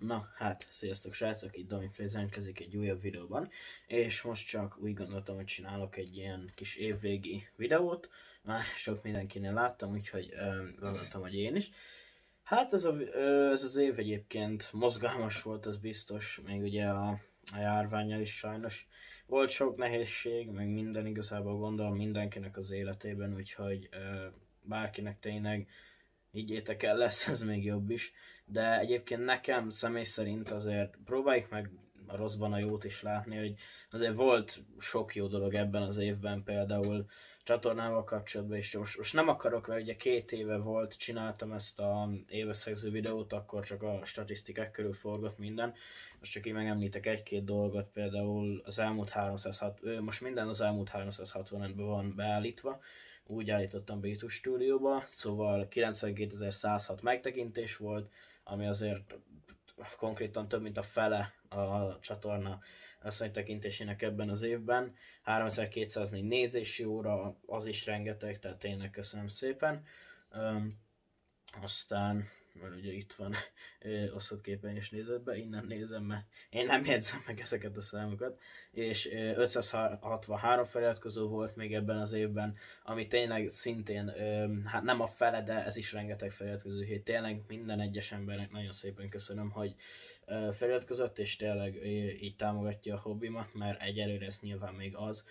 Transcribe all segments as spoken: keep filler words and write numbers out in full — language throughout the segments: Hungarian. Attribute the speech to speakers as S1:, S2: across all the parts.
S1: Na hát, sziasztok srácok, itt Domiplay jelentkezik egy újabb videóban, és most csak úgy gondoltam, hogy csinálok egy ilyen kis évvégi videót, már sok mindenkinél láttam, úgyhogy um, gondoltam, hogy én is. Hát ez, a, ez az év egyébként mozgalmas volt, az biztos, még ugye a, a járvánnyal is sajnos volt sok nehézség, meg minden igazából gondolom mindenkinek az életében, úgyhogy uh, bárkinek tényleg higgyétek el, lesz ez még jobb is, de egyébként nekem személy szerint azért próbáljuk meg a rosszban a jót is látni, hogy azért volt sok jó dolog ebben az évben, például csatornával kapcsolatban is. Most, most nem akarok, mert ugye két éve volt, csináltam ezt a éveszegző videót, akkor csak a statisztikák körül forgott minden. Most csak így megemlítek egy-két dolgot, például az elmúlt háromszázhatvan, most minden az elmúlt háromszázhatvanötben van beállítva, úgy állítottam be YouTube stúdióba, szóval kilencvenkétezer-százhat megtekintés volt, ami azért konkrétan több mint a fele a csatorna összmegtekintésének ebben az évben. háromezer-kétszáznégy nézési óra, az is rengeteg, tehát tényleg köszönöm szépen. Um, aztán, mert ugye itt van osztott képen is nézett be, innen nézem, mert én nem jegyzem meg ezeket a számokat, és ötszázhatvanhárom feliratkozó volt még ebben az évben, ami tényleg szintén, hát nem a fele, de ez is rengeteg feliratkozó, úgyhogy tényleg minden egyes embernek nagyon szépen köszönöm, hogy feliratkozott, és tényleg így támogatja a hobbimat, mert egyelőre ez nyilván még az,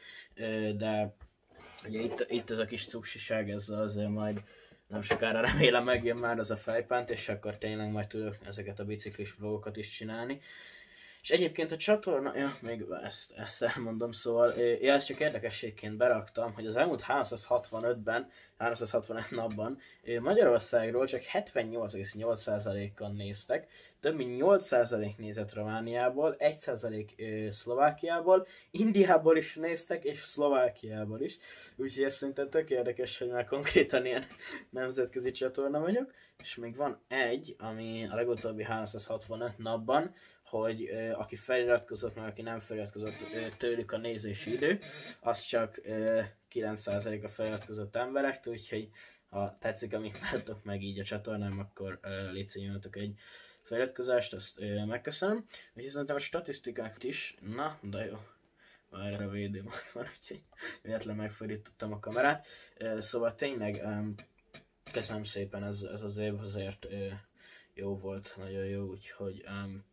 S1: de ugye itt, itt ez a kis cuksiság, ezzel azért majd nem sokára remélem megjön már az a fejpánt, és akkor tényleg majd tudok ezeket a biciklis vlogokat is csinálni. És egyébként a csatorna, ja, még ezt, ezt elmondom, szóval, ja, ezt csak érdekességként beraktam, hogy az elmúlt háromszázhatvanötben, háromszázhatvanöt napban Magyarországról csak hetvennyolc egész nyolc százalékan néztek, több mint nyolc százalék nézett Romániából, egy százalék Szlovákiából, Indiából is néztek, és Szlovákiából is, úgyhogy ez szerintem tök érdekes, hogy már konkrétan ilyen nemzetközi csatorna vagyok, és még van egy, ami a legutóbbi háromszázhatvanöt napban, hogy uh, aki feliratkozott, meg aki nem feliratkozott, uh, tőlük a nézési idő, az csak uh, kilenc százalék a feliratkozott emberektől, úgyhogy ha tetszik, amit láttok meg így a csatornám, akkor uh, légy szívetek egy feliratkozást, azt uh, megköszönöm. Úgyhogy szerintem a statisztikákat is, na, de jó, már a védőm ott van, úgyhogy véletlen megfordítottam a kamerát. Uh, szóval tényleg um, köszönöm szépen, ez, ez az év azért uh, jó volt, nagyon jó, úgyhogy um,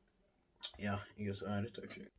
S1: ja, igazán rötökség.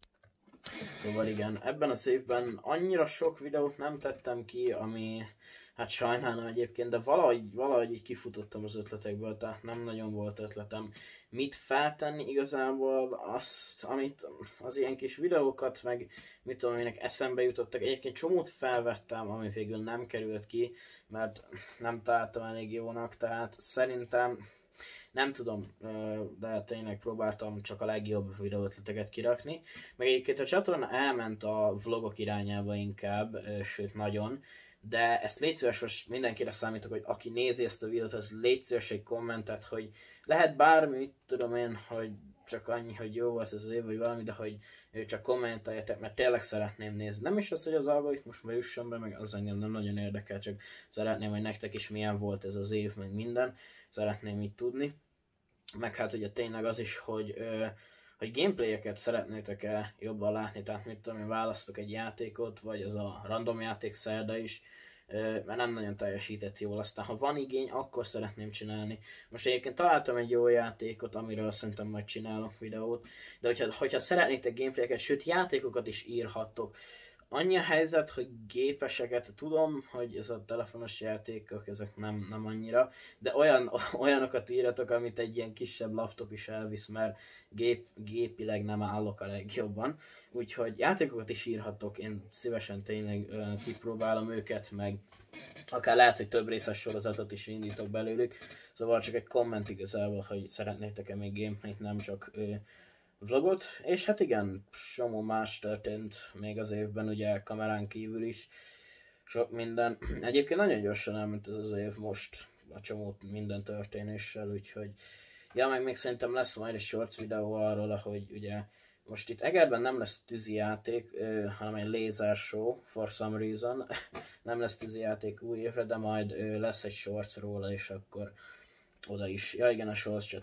S1: Szóval igen, ebben az évben annyira sok videót nem tettem ki, ami hát sajnálom egyébként, de valahogy, valahogy így kifutottam az ötletekből, tehát nem nagyon volt ötletem mit feltenni igazából, azt, amit az ilyen kis videókat, meg mit tudom, aminek eszembe jutottak. Egyébként csomót felvettem, ami végül nem került ki, mert nem találtam elég jónak, tehát szerintem nem tudom, de tényleg próbáltam csak a legjobb videóötleteket kirakni. Meg egyébként a csatorna elment a vlogok irányába inkább, sőt nagyon, de ezt légy szíves, most mindenkire számítok, hogy aki nézi ezt a videót, az légy szíves egy kommentet, hogy lehet bármi, mit tudom én, hogy csak annyi, hogy jó volt ez az év, vagy valami, de hogy csak kommenteljetek, mert tényleg szeretném nézni. Nem is az, hogy az algoritmus ma jusson be, meg az engem nem nagyon érdekel, csak szeretném, hogy nektek is milyen volt ez az év, meg minden. Szeretném így tudni. Meg hát ugye tényleg az is, hogy, ö, hogy gameplayeket szeretnétek-e jobban látni, tehát mit tudom én, választok egy játékot, vagy az a random játék szerda is, ö, mert nem nagyon teljesített jól, aztán ha van igény, akkor szeretném csinálni. Most egyébként találtam egy jó játékot, amiről szerintem majd csinálok videót, de hogyha, hogyha szeretnétek gameplayeket, sőt játékokat is írhattok. Annyi a helyzet, hogy gépeseket, tudom, hogy ez a telefonos játékok, ezek nem, nem annyira, de olyan, olyanokat írjatok, amit egy ilyen kisebb laptop is elvisz, mert gép, gépileg nem állok a legjobban. Úgyhogy játékokat is írhatok, én szívesen tényleg ö, kipróbálom őket, meg akár lehet, hogy több részes sorozatot is indítok belőlük. Szóval csak egy komment igazából, hogy szeretnétek-e még gameplayt, nem csak ö, vlogot, és hát igen, somó más történt még az évben, ugye kamerán kívül is, sok minden. Egyébként nagyon gyorsan elment ez az év most, a csomó minden történéssel, úgyhogy ja, meg még szerintem lesz majd egy shorts videó arról, hogy ugye most itt Egerben nem lesz tűzi játék, hanem egy laser show, for some reason, nem lesz tűzi játék új évre, de majd lesz egy shorts róla, és akkor oda is, ja igen, a shorts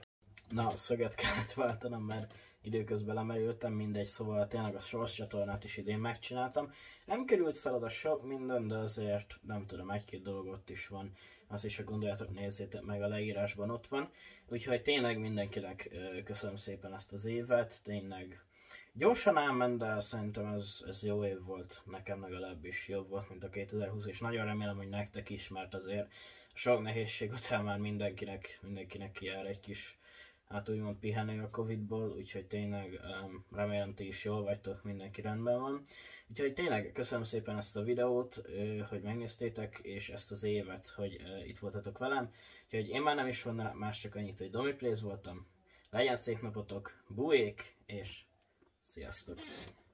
S1: Na, szöget kellett váltanom, mert időközben lemerültem, mindegy, szóval tényleg a Shorts csatornát is idén megcsináltam. Nem került fel oda sok minden, de azért nem tudom, egy-két dolog ott is van. Azt is, ha gondoljátok, nézzétek meg, a leírásban ott van. Úgyhogy tényleg mindenkinek köszönöm szépen ezt az évet, tényleg gyorsan elment, de szerintem ez, ez jó év volt, nekem legalábbis jobb volt, mint a kétezer-húsz, és nagyon remélem, hogy nektek is, mert azért sok nehézség után már mindenkinek, mindenkinek kijár egy kis, hát úgymond pihenő a Covidból, úgyhogy tényleg um, remélem ti is jól vagytok, mindenki rendben van. Úgyhogy tényleg köszönöm szépen ezt a videót, hogy megnéztétek, és ezt az évet, hogy itt voltatok velem. Úgyhogy én már nem is mondanám más, csak annyit, hogy Domiplays voltam. Legyen szép napotok, bujék, és sziasztok!